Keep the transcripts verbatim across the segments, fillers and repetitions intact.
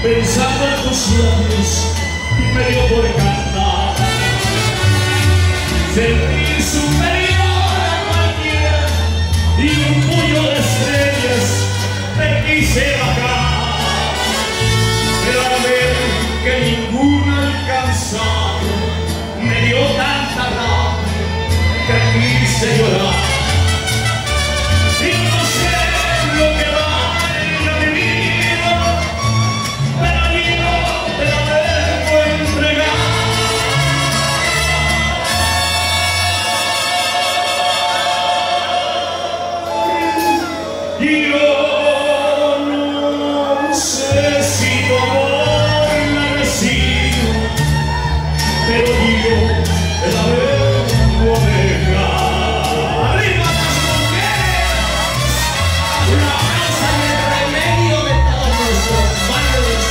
pensando en tus labios, me dio por cantar. Sentí superior a cualquiera y un puño de estrellas te quise bajar. Pero al ver que ninguna alcanzaba, me dio tanta rabia que quise llorar. Y no sé lo que vale mi vida, pero yo te la vengo a entregar. Y yo no sé si tu amor la recibo, pero yo te la vengo a dejar. ¡Arriba las mujeres! Una causa y el remedio de todos nuestros males.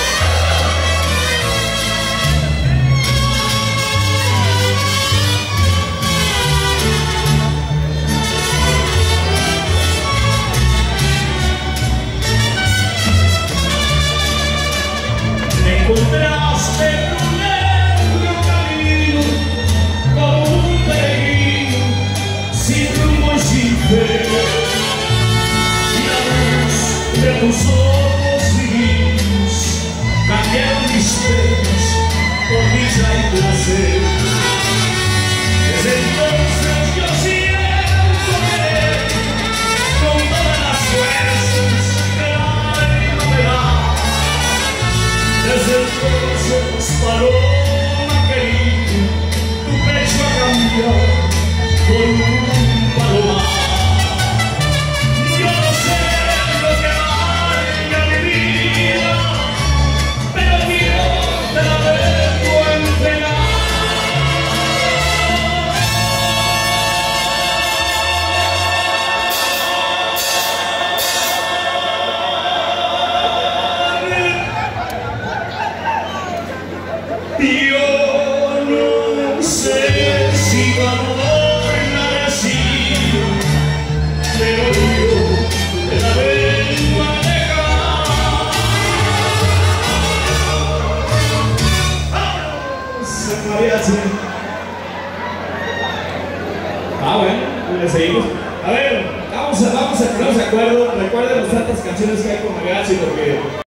Me encontraste en un largo camino, como un peregrino, sin rumbo y sin fe. Y la luz de tus ojos divinos cambiaron mis penas por dicha y placer. Desde entonces yo siento querer con todas las fuerzas que el alma me da. Desde entonces, paloma querida, tu pecho ha cambiado por un palomar. Yo no sé lo que valga mi vida, pero yo te la vengo a entregar. Yo no sé si tu amor la recibo, pero yo te la vengo a dejar. Se mariachi. Ah, bueno, le seguimos. A ver, vamos a, vamos a ponernos de acuerdo. Recuerden las tantas canciones que hay con mariachi porque